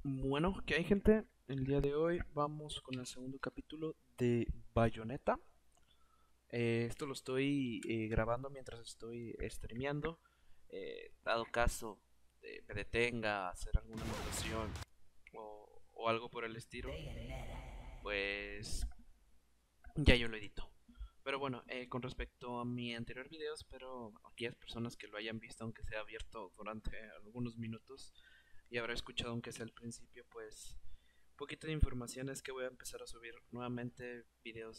Bueno, ¿qué hay, gente? El día de hoy vamos con el segundo capítulo de Bayonetta. Esto lo estoy grabando mientras estoy streameando. Dado caso me detenga a hacer alguna anotación o algo por el estilo, pues ya yo lo edito. Pero bueno, con respecto a mi anterior video, espero aquellas personas que lo hayan visto, aunque sea abierto durante algunos minutos, y habrá escuchado aunque sea al principio, pues un poquito de información es que voy a empezar a subir nuevamente videos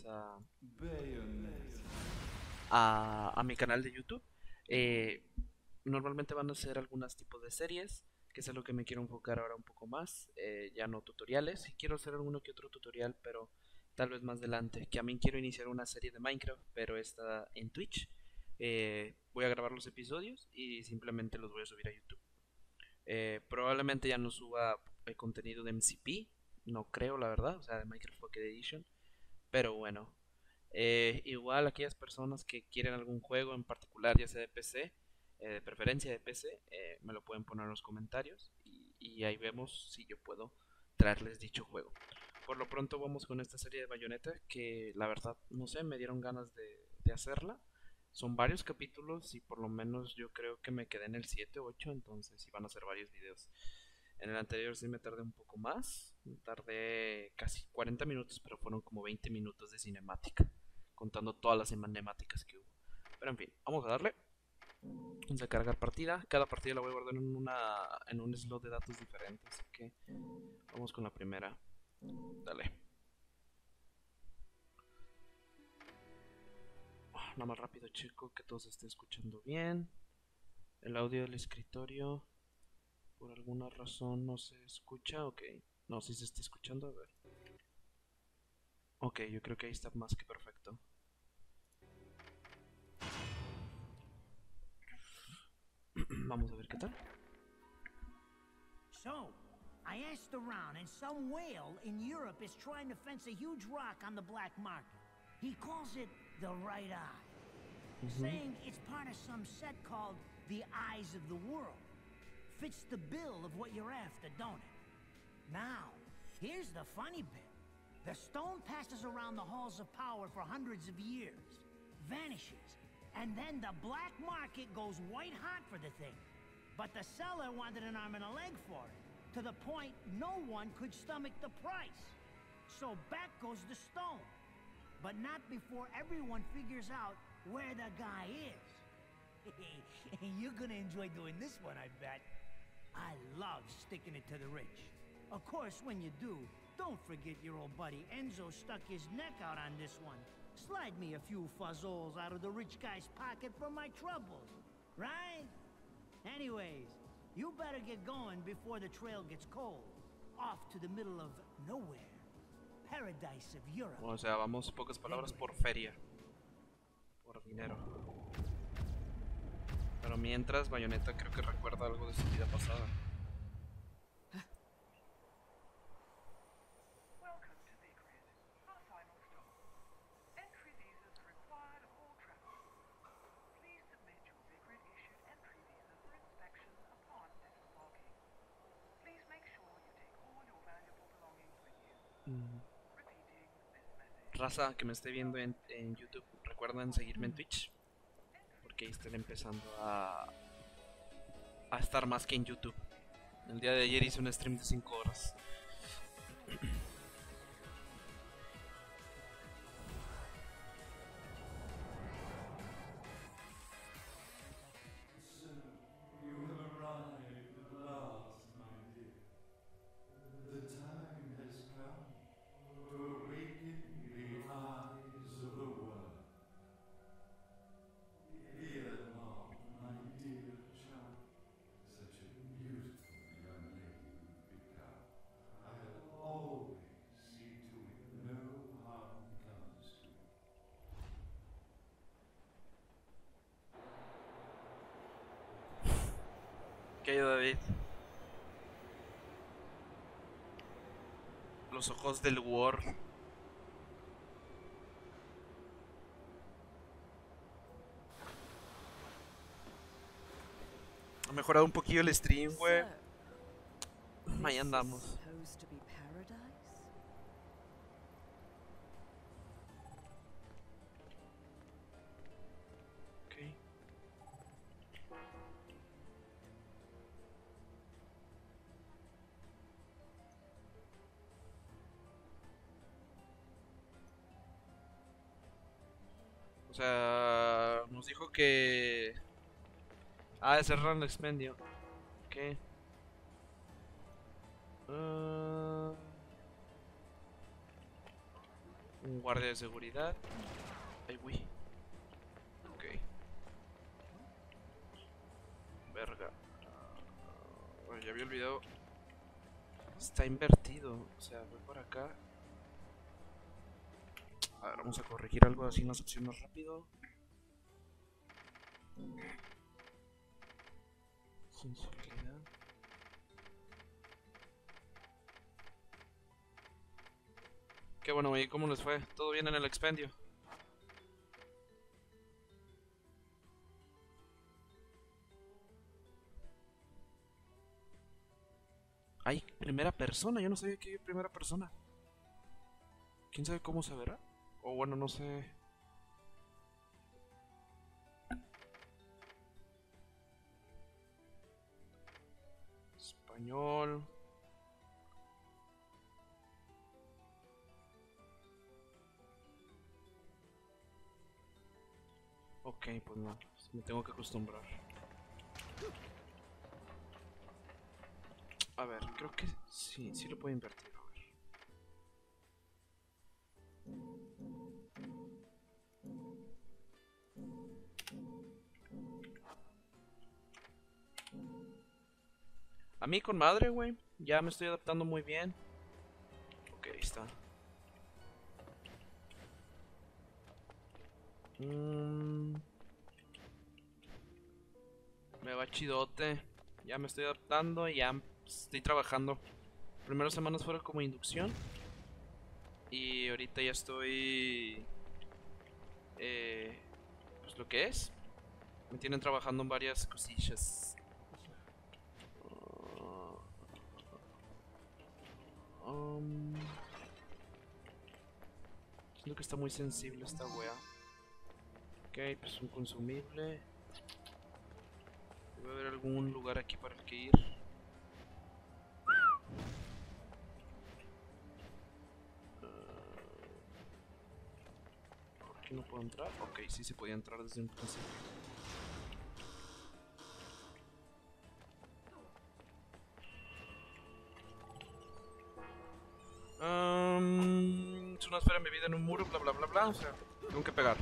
a mi canal de YouTube. Eh, Normalmente van a ser algunos tipos de series, que es a lo que me quiero enfocar ahora un poco más. Ya no tutoriales, sí quiero hacer alguno que otro tutorial, pero tal vez más adelante. Que a mí quiero iniciar una serie de Minecraft, pero está en Twitch. Voy a grabar los episodios y simplemente los voy a subir a YouTube. Probablemente ya no suba el contenido de MCP, no creo la verdad, o sea, de Minecraft Pocket Edition, pero bueno. Igual aquellas personas que quieren algún juego en particular, ya sea de PC, de preferencia de PC, me lo pueden poner en los comentarios y ahí vemos si yo puedo traerles dicho juego. Por lo pronto vamos con esta serie de Bayonetta que la verdad, no sé, me dieron ganas de hacerla. Son varios capítulos y por lo menos yo creo que me quedé en el 7 o 8, entonces iban a ser varios videos. En el anterior sí me tardé un poco más, me tardé casi 40 minutos, pero fueron como 20 minutos de cinemática, contando todas las cinemáticas que hubo. Pero en fin, vamos a darle. Vamos a cargar partida. Cada partida la voy a guardar en un slot de datos diferente, así que vamos con la primera. Dale. Nada más rápido checo que todo se esté escuchando bien. El audio del escritorio por alguna razón no se escucha. Ok. No, si se está escuchando, a ver. Ok, yo creo que ahí está más que perfecto. Vamos a ver qué tal. So, I asked around, and some whale in Europe is trying to fence a huge rock on the black market. He calls it the Right Eye, saying it's part of some set called the Eyes of the World. Fits the bill of what you're after, don't it? Now, here's the funny bit. The stone passes around the halls of power for hundreds of years, vanishes, and then the black market goes white hot for the thing. But the seller wanted an arm and a leg for it, to the point no one could stomach the price. So back goes the stone. But not before everyone figures out where the guy is. You're gonna enjoy doing this one, I bet. I love sticking it to the rich. Of course, when you do, don't forget your old buddy Enzo stuck his neck out on this one. Slide me a few fuzzoles out of the rich guy's pocket for my troubles, right? Anyways, you better get going before the trail gets cold. Off to the middle of nowhere. Paradise of Europe. O sea, vamos pocas palabras por feria, por dinero. Pero mientras, Bayonetta creo que recuerda algo de su vida pasada. Welcome to Big Red, our final stop. Entry visas are required of all travelers. Please submit your Big Red issued entry visa for inspection upon disembarking. Please make sure you take all your valuable belongings with you. Repeating this message. Raza que me esté viendo en YouTube, recuerden seguirme en Twitch, porque ahí están empezando a estar más que en YouTube. El día de ayer hice un stream de 5 horas. You have arrived at last, my dear. The time has come to awaken the eyes of the world. Fear not, my dear child. Such a beautiful young lady you've become. I'll always see to it no harm comes to you. ¿Qué hay, David? Los ojos del War. Ha mejorado un poquillo el stream, güey. Ahí andamos. Supposed to be paradise? Ok. O sea, nos dijo que... Ah, cerraron el expendio. Ok. Un guardia de seguridad. Ay, güey. Ok. Verga. Ya había olvidado. Está invertido. O sea, voy por acá. A ver, vamos a corregir algo así en las opciones rápido. Sensibilidad. Qué bueno, ¿y cómo les fue? ¿Todo bien en el expendio? Ay, primera persona, yo no sabía que hay primera persona. ¿Quién sabe cómo se verá? O bueno, no sé. Español. Ok, pues no, me tengo que acostumbrar. A ver, creo que sí, sí lo puedo invertir. A ver. A mí con madre, güey. Ya me estoy adaptando muy bien. Ok, ahí está. Me va chidote. Ya me estoy adaptando y ya estoy trabajando. Primeras semanas fueron como inducción. Y ahorita ya estoy... pues lo que es. Me tienen trabajando en varias cosillas. Siento que está muy sensible esta wea. Ok, pues un consumible. Debe haber algún lugar aquí para el que ir. ¿Por qué no puedo entrar? Ok, sí se podía entrar desde un principio. Es una esfera embebida en un muro, bla bla bla bla. O sea, tengo que pegar.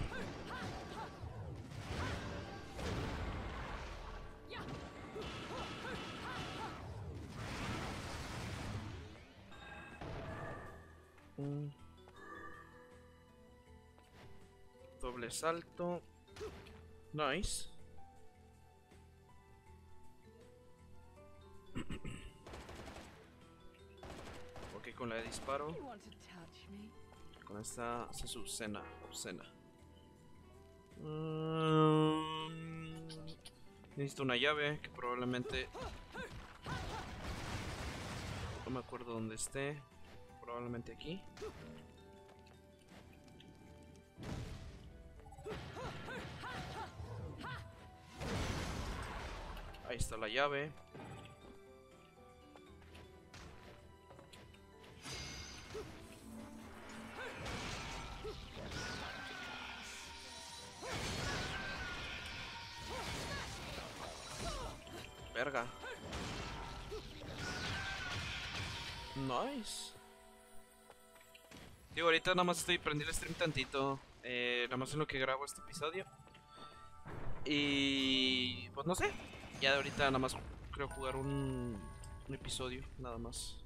Doble salto. Nice. Ok, con la de disparo. You want to touch me? Con esta se subcena. Obscena. Necesito una llave que probablemente... No me acuerdo dónde esté. Probablemente aquí. Ahí está la llave. Verga. Nice. Digo, ahorita nada más estoy prendiendo el stream tantito. Nada más en lo que grabo este episodio. Y pues no sé. Ya de ahorita nada más creo jugar un episodio, nada más.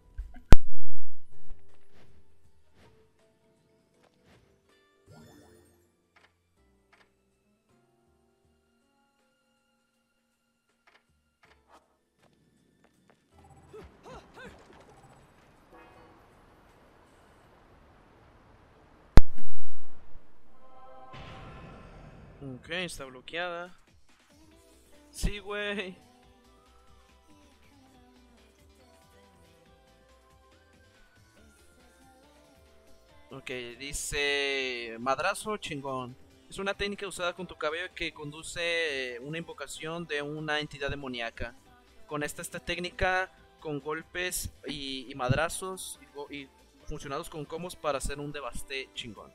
Ok, está bloqueada. Sí, güey. Ok, dice madrazo chingón. Es una técnica usada con tu cabello que conduce una invocación de una entidad demoníaca. Con esta técnica, con golpes y madrazos y funcionados con combos para hacer un devaste chingón.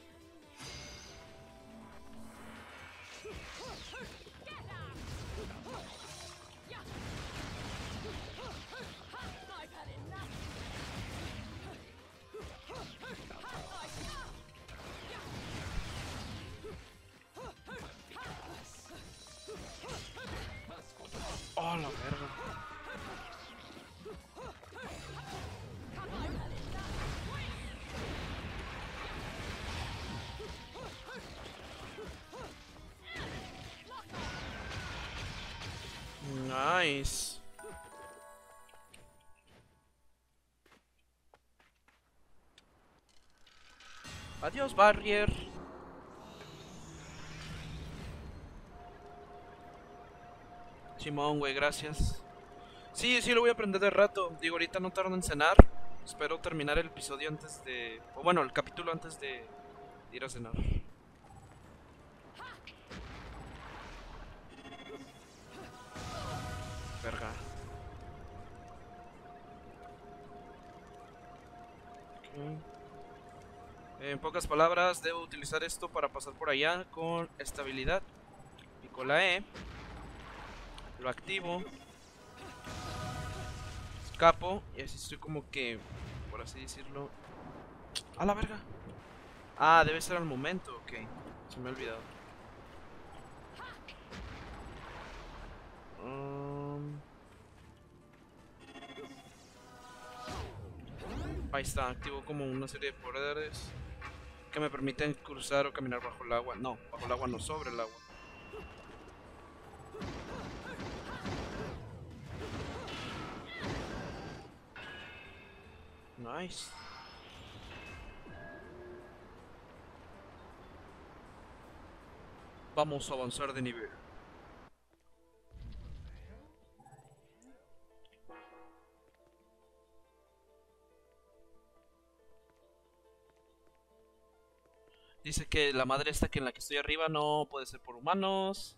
Oh, la verga. Nice. Adiós, Barrier. Simón, güey, gracias. Sí, sí, lo voy a aprender de rato. Digo, ahorita no tardo en cenar. Espero terminar el episodio antes de... O bueno, el capítulo antes de ir a cenar. Verga. Okay. En pocas palabras, debo utilizar esto para pasar por allá con estabilidad. Y con la E lo activo, escapo y así estoy como que, por así decirlo. ¡A la verga! Ah, debe ser al momento, ok. Se me ha olvidado. Ahí está, activo como una serie de poderes que me permiten cruzar o caminar bajo el agua. No, bajo el agua no, sobre el agua. Nice. Vamos a avanzar de nivel. Dice que la madre esta que en la que estoy arriba no puede ser por humanos.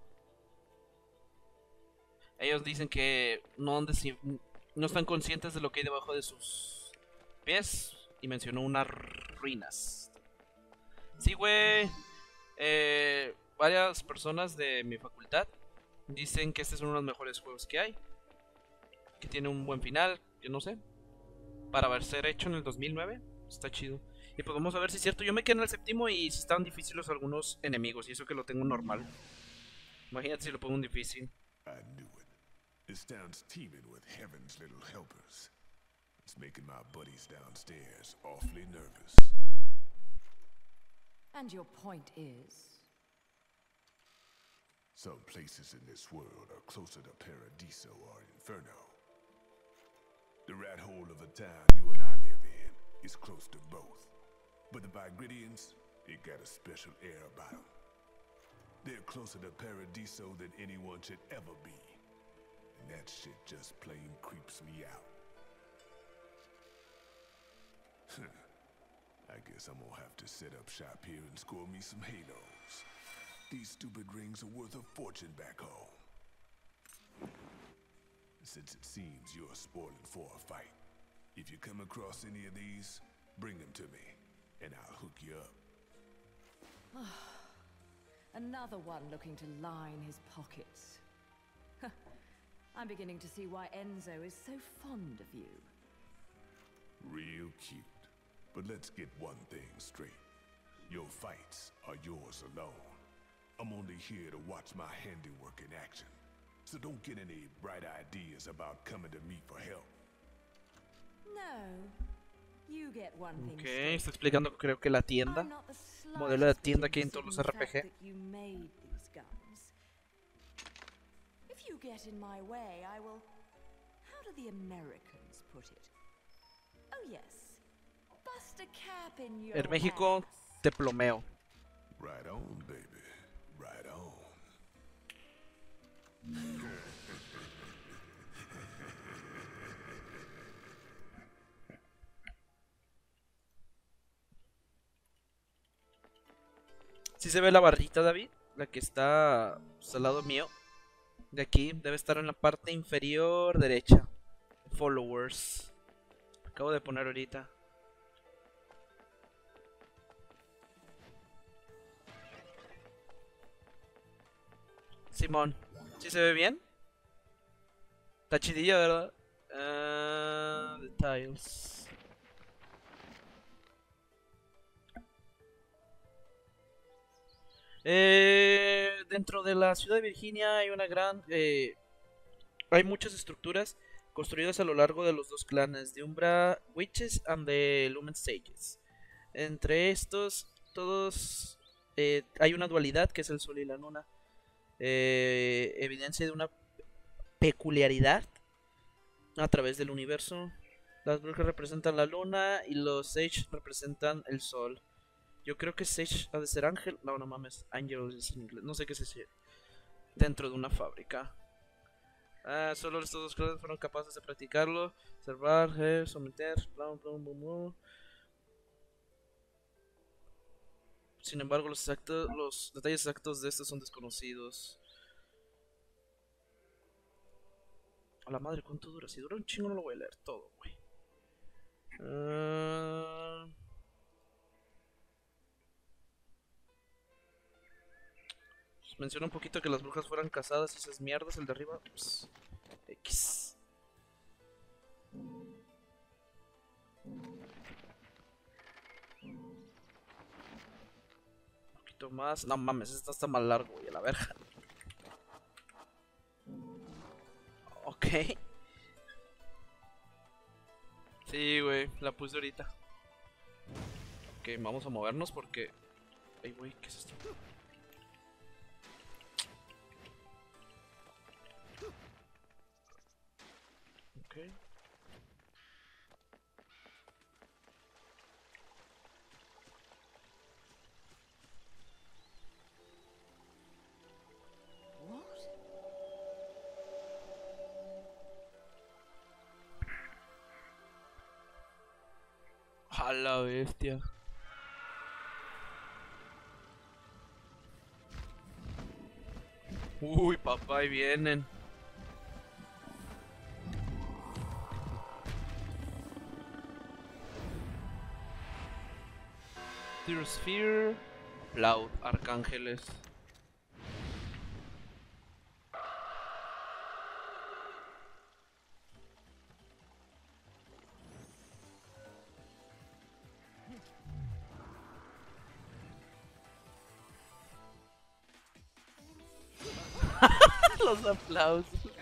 Ellos dicen que no están conscientes de lo que hay debajo de sus pies. Y mencionó unas ruinas. Sí, güey. Varias personas de mi facultad dicen que este es uno de los mejores juegos que hay. Que tiene un buen final, que no sé. Para haber ser hecho en el 2009. Está chido. Y pues vamos a ver si es cierto. Yo me quedé en el séptimo y si estaban difíciles algunos enemigos. Y eso que lo tengo normal. Imagínate si lo pongo en difícil. I knew it. This town's teeming with heaven's little helpers. It's making my buddies downstairs awfully nervous. And your point is? Some places in this world are closer to Paradiso or Inferno. The rat hole of a town you and I live in is close to both. But the Vigridians, they got a special air about them. They're closer to Paradiso than anyone should ever be. And that shit just plain creeps me out. I guess I'm gonna have to set up shop here and score me some halos. These stupid rings are worth a fortune back home. Since it seems you're spoiling for a fight, if you come across any of these, bring them to me, and I'll hook you up. Another one looking to line his pockets. I'm beginning to see why Enzo is so fond of you. Real cute. But let's get one thing straight. Your fights are yours alone. I'm only here to watch my handiwork in action. So don't get any bright ideas about coming to me for help. No. You get one thing Ok, straight. está explicando creo que la tienda. I'm not the Modelo de slightest tienda que hay en interested todos los in the fact RPG. that you made these guns. If you get in my way, I will... How do the Americans put it? Oh yes. Bust a cap in your En México ass. te plomeo. Right on, baby. Right on. ¿Sí se ve la barrita, David? La que está pues, al lado mío. De aquí, debe estar en la parte inferior derecha. Followers. Acabo de poner ahorita. Simón, ¿sí se ve bien? Está chidilla, ¿verdad? Details. Dentro de la ciudad de Virginia hay una gran... hay muchas estructuras construidas a lo largo de los dos clanes, de Umbra Witches and de Lumen Sages. Entre estos, todos hay una dualidad que es el sol y la luna. Evidencia de una peculiaridad a través del universo. Las brujas representan la luna y los Sage representan el sol. Yo creo que Sage ha de ser ángel. No, no mames, Angel es en inglés. No sé qué es ese. Dentro de una fábrica. Solo estos dos clanes fueron capaces de practicarlo. Observar, someter, bla, bla, bla, bla. Sin embargo, los detalles exactos de estos son desconocidos. A la madre, ¿cuánto dura? Si dura un chingo no lo voy a leer todo, güey. Pues menciona un poquito que las brujas fueran casadas y esas mierdas, el de arriba. Pues, X. Un poquito más. No mames, esta está más largo, güey, a la verga. Ok. Sí, güey, la puse ahorita. Ok, vamos a movernos porque... Ey, güey, ¿qué es esto? Ok. A la bestia. Uy, papá, ahí vienen. Tear Sphere, Cloud, Arcángeles. Los aplausos.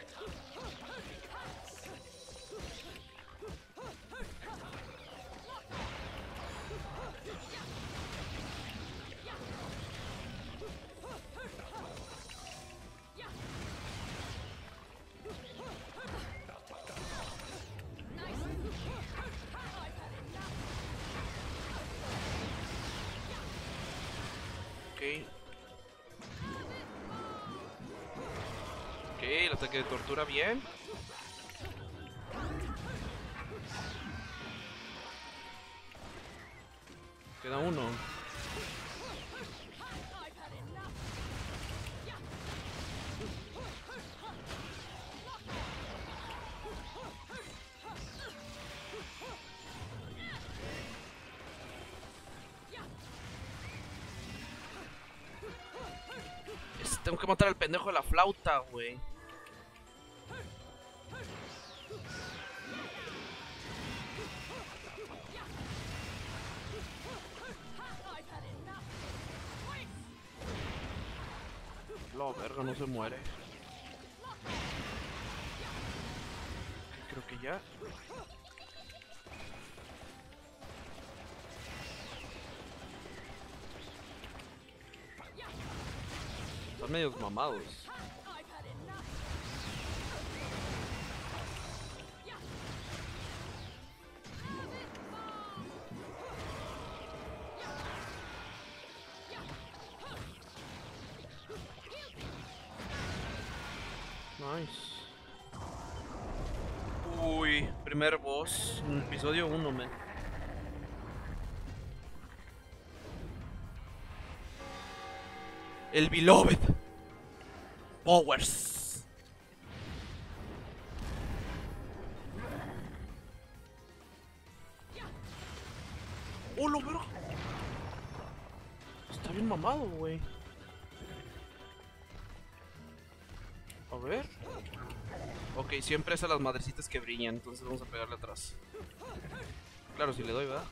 Ok, el ataque de tortura bien. Queda uno. Tengo que matar al pendejo de la flauta, güey. La verga, no se muere. Creo que ya. Están medios mamados. Nice. Uy, primer boss en el episodio 1, man. El Beloved. Powers. ¡Oh, lo verga! Está bien mamado, güey. A ver. Ok, siempre es a las madrecitas que brillan, entonces vamos a pegarle atrás. Claro, si le doy, ¿verdad?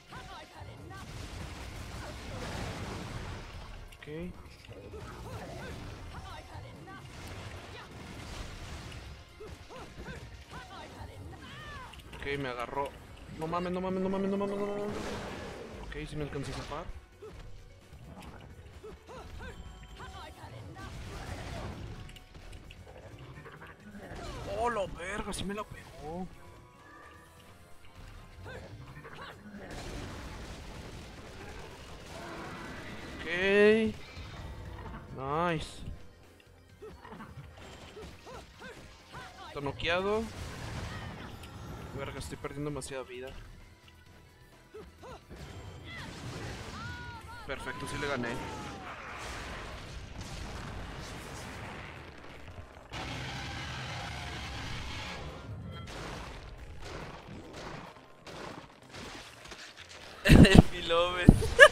Ok. Ok, me agarró. No mames, no mames, no mames, no mames, no mames. Ok, si me alcancé a zafar. Oh, la verga, sí me la pegó. Ok. Nice. Está noqueado. Verga, estoy perdiendo demasiada vida. Perfecto, sí le gané. El Beloved.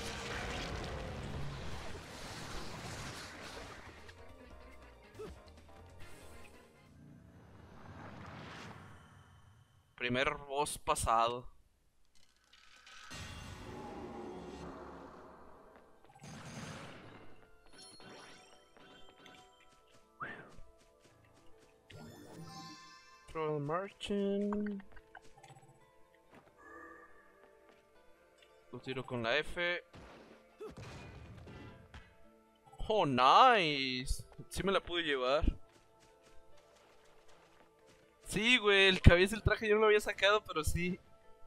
Primer boss pasado. Troll Merchant. Lo tiro con la F. Oh, nice. Sí me la pude llevar. Sí, güey, el cabeza del traje yo no lo había sacado, pero sí.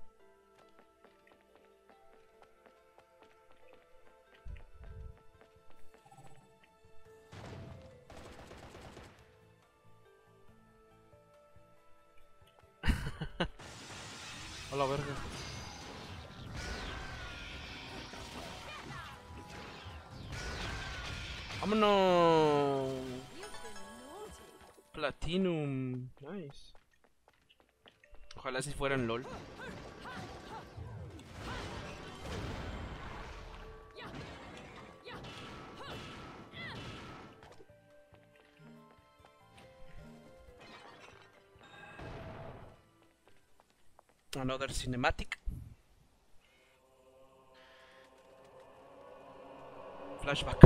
A la verga. ¡Vámonos! Platinum. Nice. Ojalá si fuera en LOL. Another cinematic. Flashback.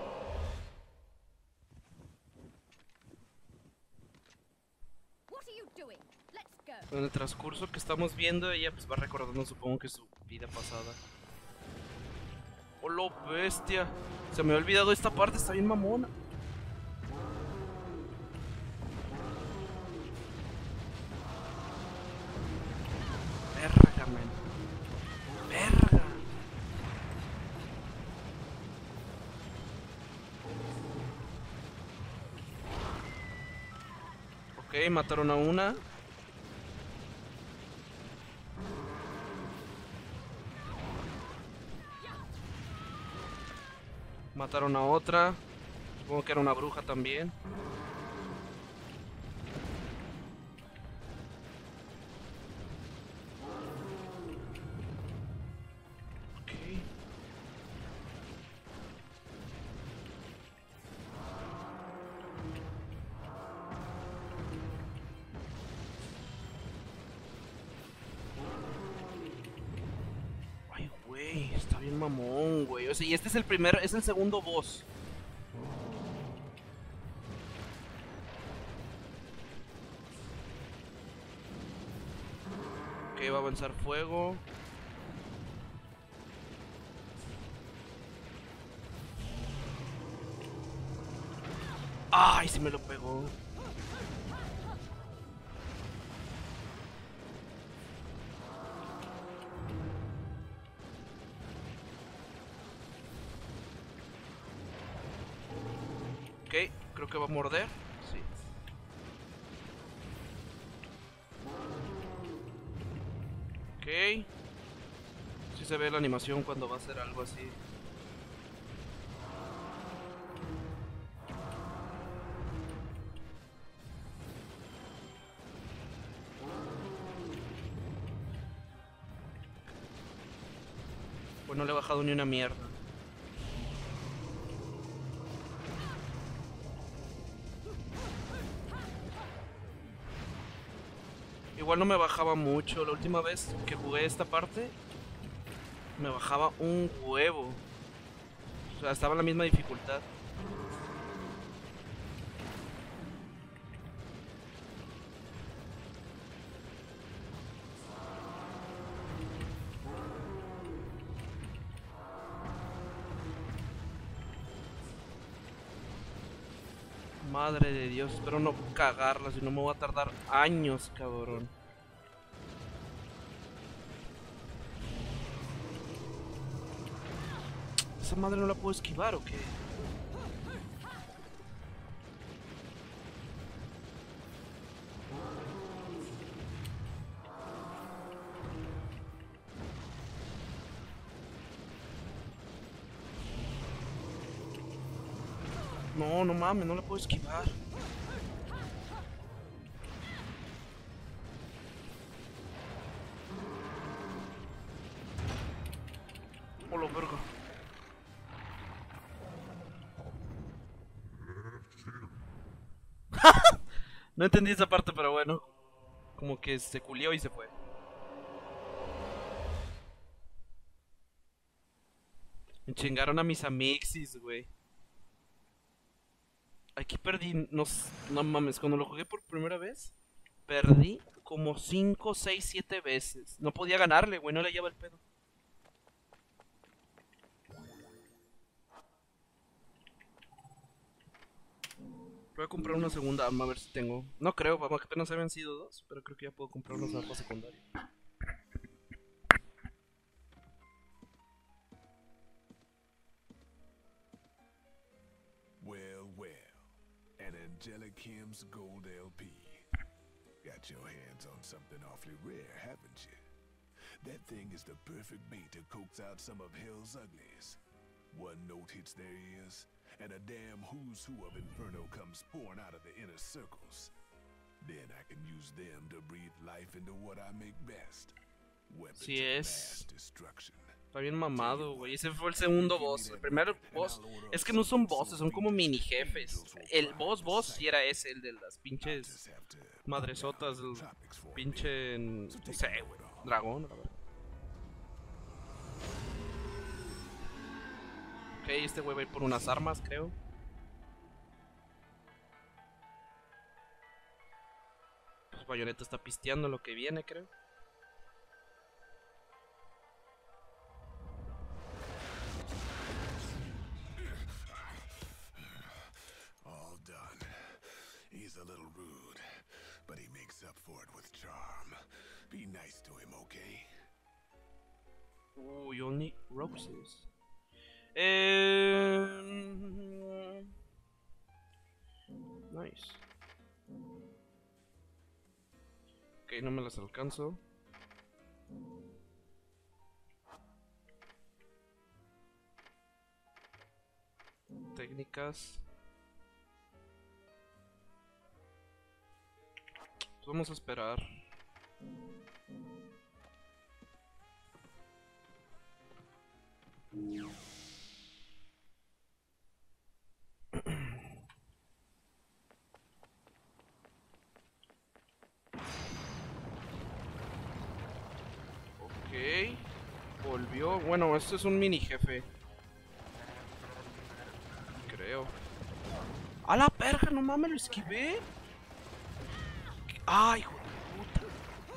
En el transcurso que estamos viendo, ella pues va recordando, supongo que su vida pasada. ¡Oh, lo bestia! Se me ha olvidado esta parte, está bien mamona. Verga, man. Verga. Ok, mataron a una. Mataron a otra. Supongo que era una bruja también. Ok. Ay, güey, está bien mamón, güey. O sea, y este es el segundo boss. Ok, va a avanzar fuego. Ay, sí me lo pegó. Ok, creo que va a morder. Sí. Ok. Sí se ve la animación cuando va a hacer algo así. Pues no le he bajado ni una mierda. Igual no me bajaba mucho. La última vez que jugué esta parte me bajaba un huevo. O sea, estaba en la misma dificultad. Madre de Dios, espero no cagarla, si no me voy a tardar años, cabrón. ¿Esa madre no la puedo esquivar o qué? No, no mames, no la puedo esquivar. Hola, verga. No entendí esa parte, pero bueno. Como que se culió y se fue. Me chingaron a mis amixis, güey. Aquí perdí, no, no mames, cuando lo jugué por primera vez, perdí como 5, 6, 7 veces. No podía ganarle, güey, no le lleva el pedo. Voy a comprar una segunda arma a ver si tengo. No creo, vamos, que apenas habían sido 2, pero creo que ya puedo comprar unas armas secundarias. Well, well. An Angelic Kim's Gold LP. Got your hands on something awfully rare, haven't you? That thing is the perfect bait to coax out some of hell's uglies. One note hits their ears, and a damn who's who of Inferno comes pouring out of the inner circles. Then I can use them to breathe life into what I make best. Weapons Sí of es. mass destruction. Está bien mamado, güey. Ese fue el segundo boss. El primer boss. Es que no son bosses, son como mini jefes. El boss sí era ese, el de las pinches madresotas. El pinche. No sé, güey. Dragón, la verdad. Ok, este güey va a ir por unas armas, creo. Pues Bayonetta está pisteando lo que viene, creo. All done. He's a little rude, but he makes up for it with charm. Be nice to him, okay? Oh, you only roses. Nice. Ok, no me las alcanzo. Técnicas. Pues vamos a esperar. Ok. Volvió. Bueno, este es un mini jefe. Creo. ¡A la perra! No mames, lo esquivé. ¡Ay, hijo de puta!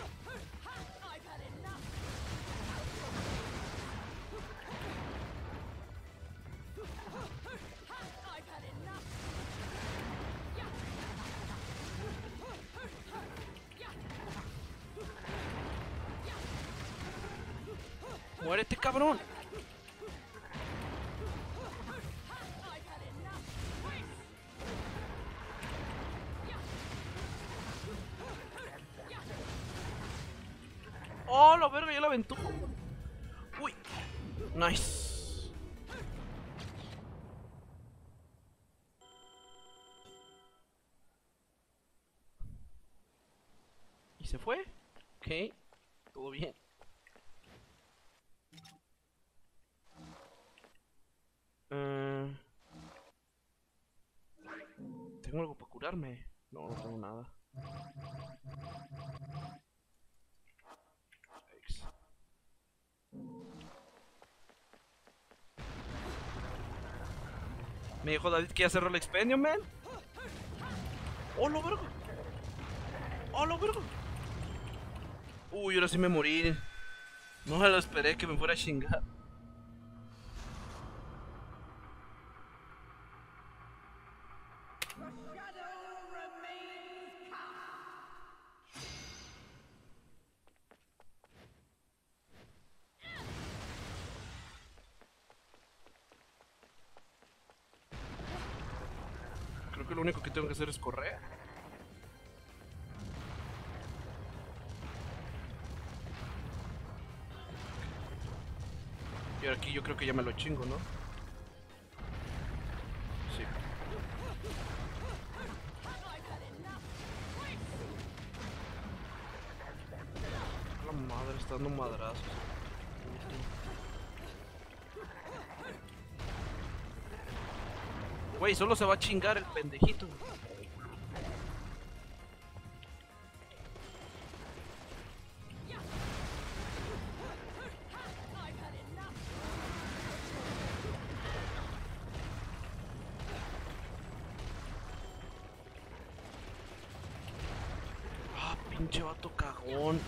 ¡Muérete, cabrón! ¡Oh, la verga! Ya la aventó. ¡Uy! Nice. ¿Y se fue? Ok. Todo bien. ¿Tengo algo para curarme? No, no tengo nada. Yikes. Me dijo David que ya cerró el expendio, man. ¡Oh, lo vergo! ¡Oh, lo vergo! Uy, ahora sí me morí. No me lo esperé que me fuera a chingar. Creo que lo único que tengo que hacer es correr. Y ahora aquí yo creo que ya me lo chingo, ¿no? Sí. La madre está dando madrazos. Güey, solo se va a chingar el pendejito. Ah, pinche vato cagón.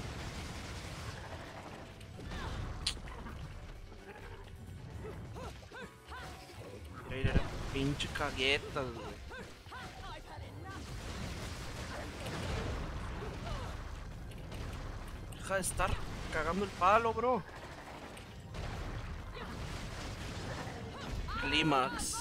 Mira, mira, pinche caguetas, güey. Deja de estar cagando el palo, bro. Clímax.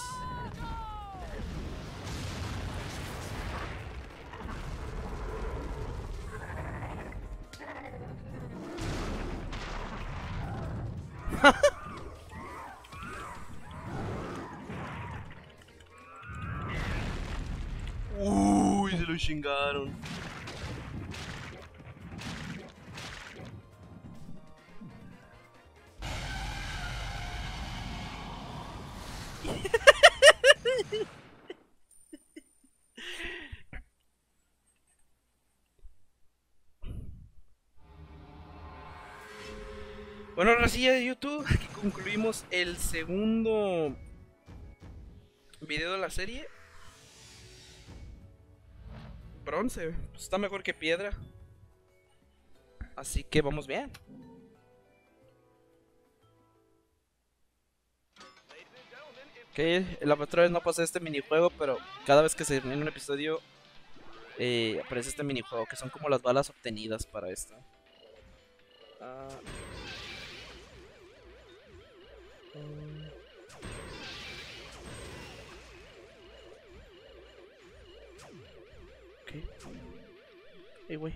Uy, se lo chingaron. Bueno, ahora sí de YouTube, aquí concluimos el segundo video de la serie. Bronce, pues está mejor que piedra. Así que vamos bien. Ok, la otra vez no pasé este minijuego, pero cada vez que se termina un episodio aparece este minijuego, que son como las balas obtenidas para esto. Ok. Hey, güey.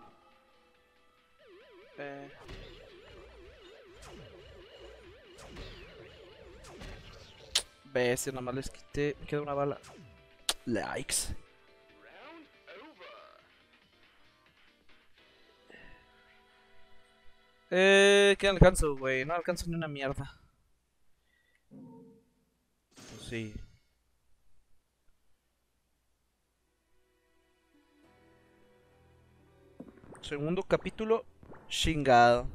Ve, si nada más les quité. Me queda una bala. Likes. ¿Qué alcanzo, güey? No alcanzo ni una mierda. Pues sí. Segundo capítulo. Chingado.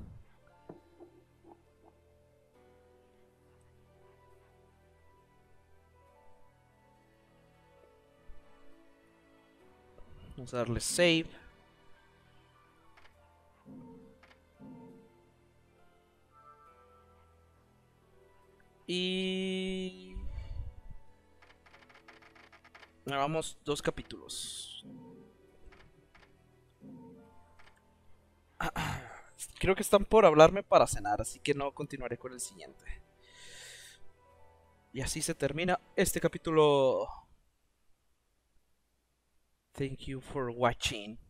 Vamos a darle save. Y... Vamos 2 capítulos. Creo que están por hablarme para cenar, así que no continuaré con el siguiente. Y así se termina este capítulo. Thank you for watching.